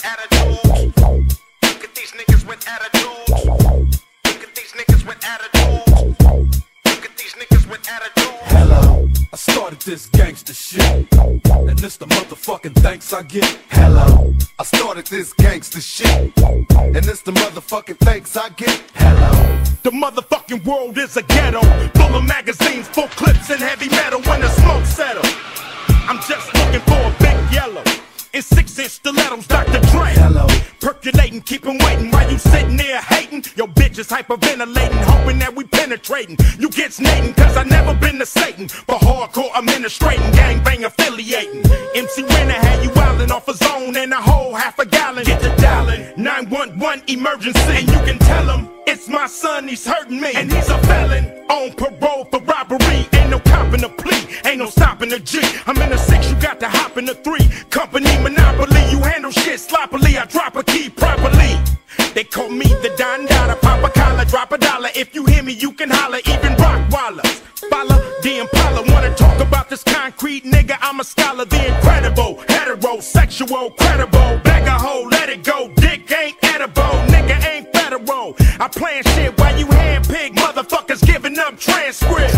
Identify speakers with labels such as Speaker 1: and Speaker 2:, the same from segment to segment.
Speaker 1: attitudes. Look at these niggas with attitudes. Look at these niggas with attitudes. Look at these niggas with attitudes.
Speaker 2: Hello, I started this gangster shit, and this the motherfucking thanks I get.
Speaker 3: Hello, I started this gangster shit, and this the motherfucking thanks I get.
Speaker 2: Hello,
Speaker 4: the motherfucking world is a ghetto, full of magazines, full clips, and heavy metal. When the smoke settles, I'm just looking for a big yellow in 6-inch stilettos, Dr. Dre.
Speaker 2: hello,
Speaker 4: Percolating, keep 'em waiting while you sitting there hating. Your bitch is hyperventilating, hoping that we penetrating. You get snating, cause I never been to Satan. For hardcore administrating, gangbang affiliating. MC Renner had you wildin' off a zone and a whole half a gallon. Get to dialing 911 emergency, and you can tell him it's my son, he's hurting me. And he's a felon on parole for robbery. Ain't no copping a plea, ain't no stopping a G. I'm in a 6, you got to hop in a 3. Company monopoly, you handle shit sloppily. I drop a key properly. They call me the Don Dada, pop a collar, drop a dollar. If you hear me, you can holler, even Rockwallers. Follow the Impala, wanna talk about this concrete nigga? I'm a scholar, the incredible, heterosexual, credible. Bag a hoe, let it go, dick ain't edible, nigga ain't federal. I plan shit while you handpick motherfuckers giving up transcript.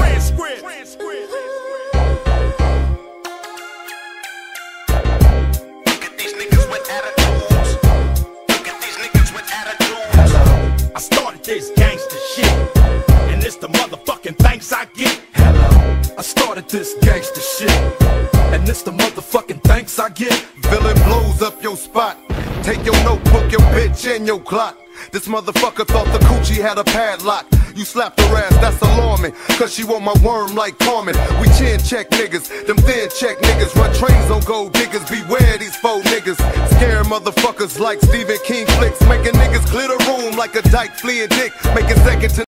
Speaker 1: Look at these niggas with attitudes. Look at these niggas with attitudes.
Speaker 2: hello,
Speaker 4: I started this gangster shit, and it's the motherfucking thanks I get.
Speaker 2: hello, I started this gangster shit, and this the motherfucking thanks I get.
Speaker 3: Villain blows up your spot. Take your notebook, your bitch, and your Glock. This motherfucker thought the coochie had a padlock. You slapped her ass, that's alarming, cause she want my worm like Carmen. We chin check niggas, them thin check niggas. Run trains on gold diggers, beware these faux niggas. Scare motherfuckers like Stephen King flicks, making niggas clear the room like a dyke fleeing dick. Making second to